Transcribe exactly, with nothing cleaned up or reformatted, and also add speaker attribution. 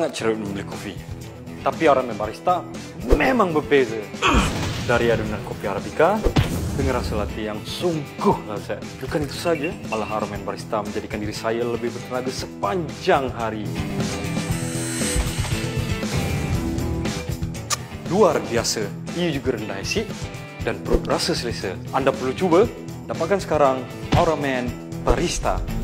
Speaker 1: sangat cerewet memilih kopi. Tapi Auraman Barista memang berbeza. Dari adonan kopi Arabica dengan rasa latte yang sungguh lezat. Bukan itu saja, malah Auraman Barista menjadikan diri saya lebih bertenaga sepanjang hari. Luar biasa, ia juga rendah asid dan perut rasa selesa. Anda perlu cuba, dapatkan sekarang Auraman Barista.